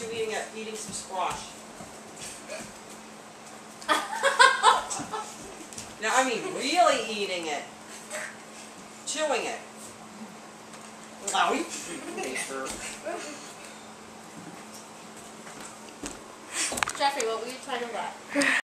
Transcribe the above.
you eating some squash. No, I mean really eating it. Chewing it. Owie. Jeffrey, what were you talking about?